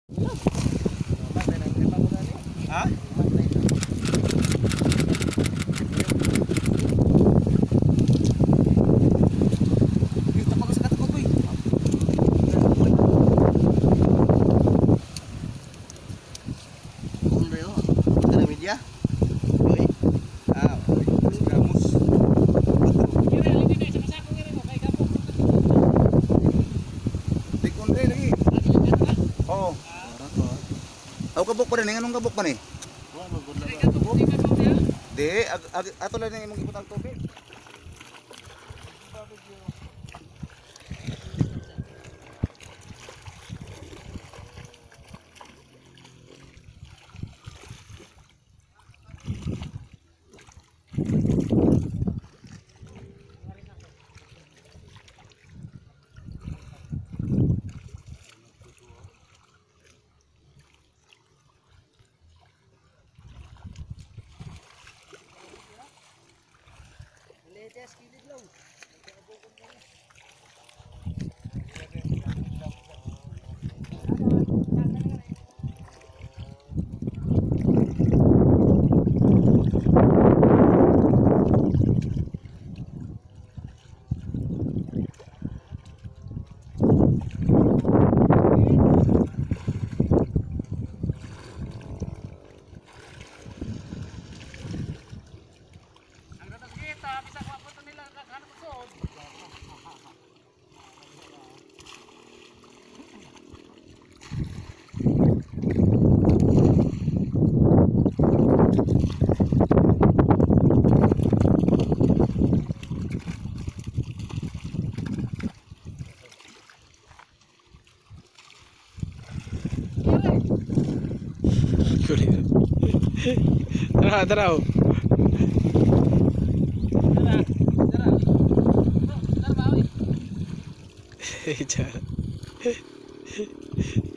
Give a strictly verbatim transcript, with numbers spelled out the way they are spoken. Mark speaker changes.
Speaker 1: Ha? Aw kabuk pa rin, anong kabuk pa ni? Di, ag, ag, ato lang yung imong iputang tubig.
Speaker 2: Tara, tara.
Speaker 1: Tara, tara. Tara, bawi.
Speaker 2: Tara.